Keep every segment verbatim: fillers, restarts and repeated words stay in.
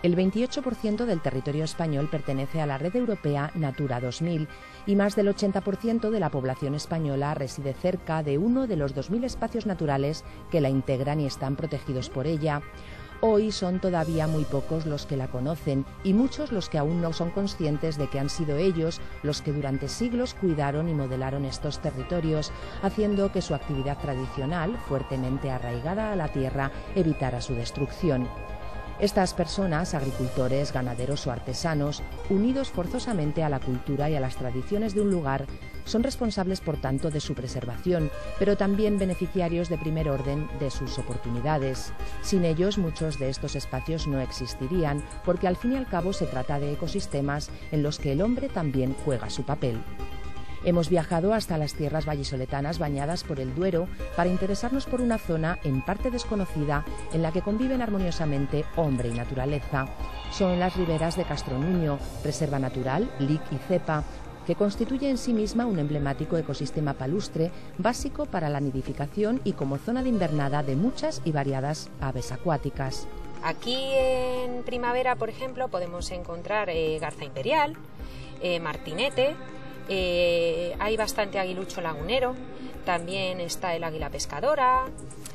El veintiocho por ciento del territorio español pertenece a la red europea Natura dos mil y más del ochenta por ciento de la población española reside cerca de uno de los dos mil espacios naturales que la integran y están protegidos por ella. Hoy son todavía muy pocos los que la conocen y muchos los que aún no son conscientes de que han sido ellos los que durante siglos cuidaron y modelaron estos territorios, haciendo que su actividad tradicional, fuertemente arraigada a la tierra, evitara su destrucción. Estas personas, agricultores, ganaderos o artesanos, unidos forzosamente a la cultura y a las tradiciones de un lugar, son responsables por tanto de su preservación, pero también beneficiarios de primer orden de sus oportunidades. Sin ellos, muchos de estos espacios no existirían, porque al fin y al cabo se trata de ecosistemas en los que el hombre también juega su papel. Hemos viajado hasta las tierras vallisoletanas bañadas por el Duero para interesarnos por una zona en parte desconocida en la que conviven armoniosamente hombre y naturaleza. Son las riberas de Castronuño, reserva natural, lic y cepa, que constituye en sí misma un emblemático ecosistema palustre básico para la nidificación y como zona de invernada de muchas y variadas aves acuáticas. Aquí en primavera, por ejemplo, podemos encontrar eh, garza imperial, eh, martinete. Eh, hay bastante aguilucho lagunero, también está el águila pescadora.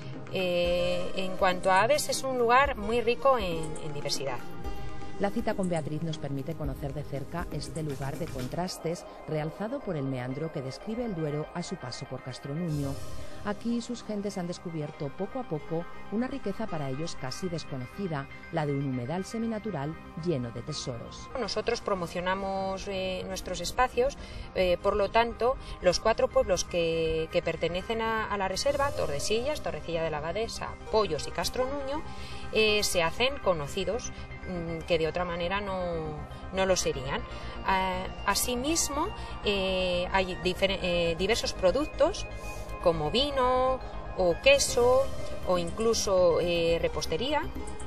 Eh, en cuanto a aves, es un lugar muy rico en, en diversidad. La cita con Beatriz nos permite conocer de cerca este lugar de contrastes, realzado por el meandro que describe el Duero a su paso por Castronuño. Aquí sus gentes han descubierto poco a poco una riqueza para ellos casi desconocida, la de un humedal seminatural lleno de tesoros. Nosotros promocionamos eh, nuestros espacios, eh, por lo tanto, los cuatro pueblos que, que pertenecen a, a la reserva, Tordesillas, Torrecilla de la Abadesa, Pollos y Castronuño, eh, se hacen conocidos, mmm, que de otra manera no, no lo serían. Eh, asimismo, eh, hay eh, diversos productos como vino o queso o incluso eh, repostería,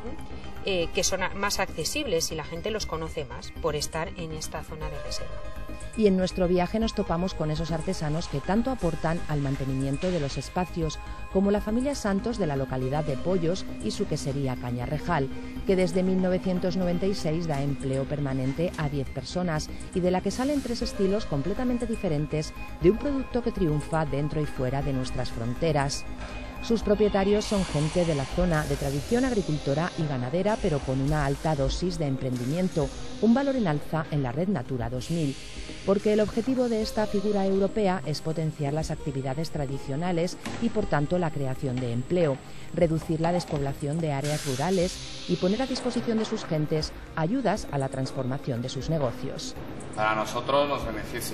eh, que son más accesibles y la gente los conoce más por estar en esta zona de reserva. Y en nuestro viaje nos topamos con esos artesanos que tanto aportan al mantenimiento de los espacios, como la familia Santos de la localidad de Pollos y su quesería Cañarrejal, que desde mil novecientos noventa y seis da empleo permanente a diez personas y de la que salen tres estilos completamente diferentes de un producto que triunfa dentro y fuera de nuestras fronteras. Sus propietarios son gente de la zona, de tradición agricultora y ganadera, pero con una alta dosis de emprendimiento, un valor en alza en la red Natura dos mil, porque el objetivo de esta figura europea es potenciar las actividades tradicionales y, por tanto, la creación de empleo, reducir la despoblación de áreas rurales y poner a disposición de sus gentes ayudas a la transformación de sus negocios. Para nosotros nos beneficia.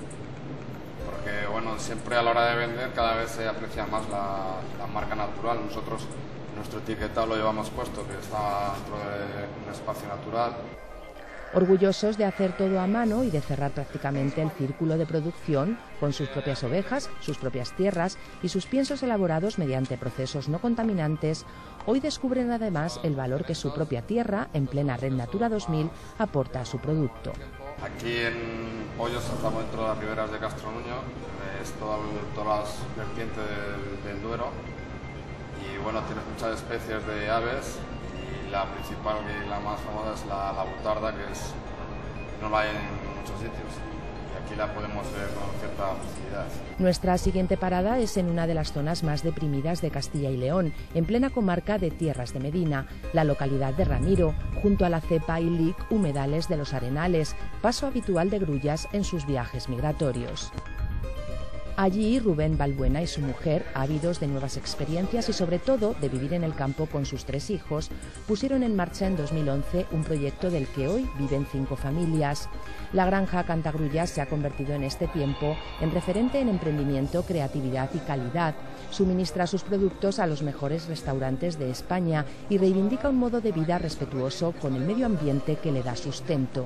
Porque bueno, siempre a la hora de vender cada vez se aprecia más la, la marca natural. Nosotros nuestro etiquetado lo llevamos puesto, que está dentro de un espacio natural. Orgullosos de hacer todo a mano y de cerrar prácticamente el círculo de producción con sus propias ovejas, sus propias tierras y sus piensos elaborados mediante procesos no contaminantes, hoy descubren además el valor que su propia tierra, en plena red Natura dos mil, aporta a su producto. Aquí en Pollos estamos dentro de las riberas de Castronuño, es toda, todas las vertientes del, del Duero y bueno, tienes muchas especies de aves y la principal y la más famosa es la, la butarda, que es, no la hay en muchos sitios y aquí la podemos ver con cierta facilidad. Nuestra siguiente parada es en una de las zonas más deprimidas de Castilla y León, en plena comarca de Tierras de Medina, la localidad de Ramiro, junto a la cepa y lic humedales de los Arenales, paso habitual de grullas en sus viajes migratorios. Allí, Rubén Balbuena y su mujer, ávidos de nuevas experiencias y sobre todo de vivir en el campo con sus tres hijos, pusieron en marcha en dos mil once un proyecto del que hoy viven cinco familias. La granja Cantagrullas se ha convertido en este tiempo en referente en emprendimiento, creatividad y calidad. Suministra sus productos a los mejores restaurantes de España y reivindica un modo de vida respetuoso con el medio ambiente que le da sustento.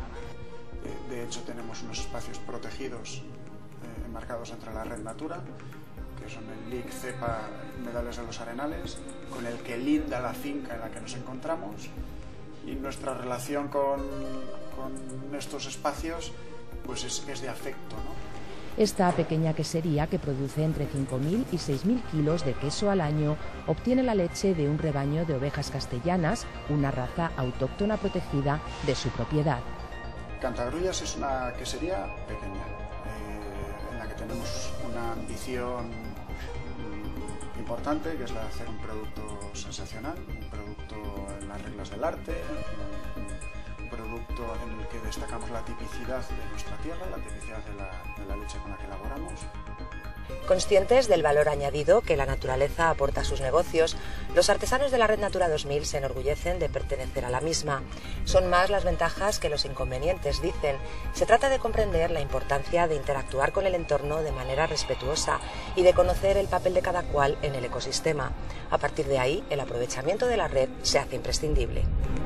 De hecho, tenemos unos espacios protegidos marcados entre la red Natura, que son el lic, cepa, humedales de los Arenales, con el que linda la finca en la que nos encontramos, y nuestra relación con, con estos espacios pues es, es de afecto, ¿no? Esta pequeña quesería, que produce entre cinco mil y seis mil kilos de queso al año, obtiene la leche de un rebaño de ovejas castellanas, una raza autóctona protegida de su propiedad. Cantagrullas es una quesería pequeña, eh, en la que tenemos una ambición mm, importante, que es la de hacer un producto sensacional, un producto en las reglas del arte, un, un producto en el que destacamos la tipicidad de nuestra tierra, la tipicidad de la, de la leche con la que elaboramos. Conscientes del valor añadido que la naturaleza aporta a sus negocios, los artesanos de la Red Natura dos mil se enorgullecen de pertenecer a la misma. Son más las ventajas que los inconvenientes, dicen. Se trata de comprender la importancia de interactuar con el entorno de manera respetuosa y de conocer el papel de cada cual en el ecosistema. A partir de ahí, el aprovechamiento de la red se hace imprescindible.